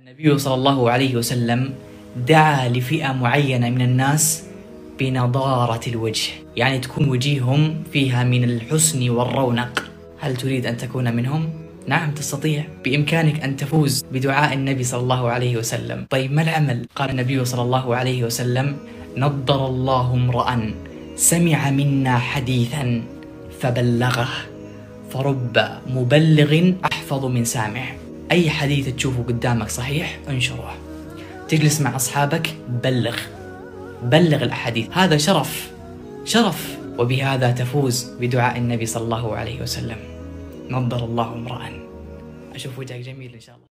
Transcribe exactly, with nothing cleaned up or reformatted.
النبي صلى الله عليه وسلم دعا لفئة معينة من الناس بنضارة الوجه، يعني تكون وجيههم فيها من الحسن والرونق. هل تريد أن تكون منهم؟ نعم تستطيع، بإمكانك أن تفوز بدعاء النبي صلى الله عليه وسلم. طيب ما العمل؟ قال النبي صلى الله عليه وسلم: نضر الله امرأ سمع منا حديثا فبلغه فرب مبلغ أحفظ من سامع. أي حديث تشوفه قدامك صحيح انشره، تجلس مع أصحابك بلغ بلغ الأحاديث، هذا شرف شرف، وبهذا تفوز بدعاء النبي صلى الله عليه وسلم. نضر الله امرأ. أشوف وجهك جميل إن شاء الله.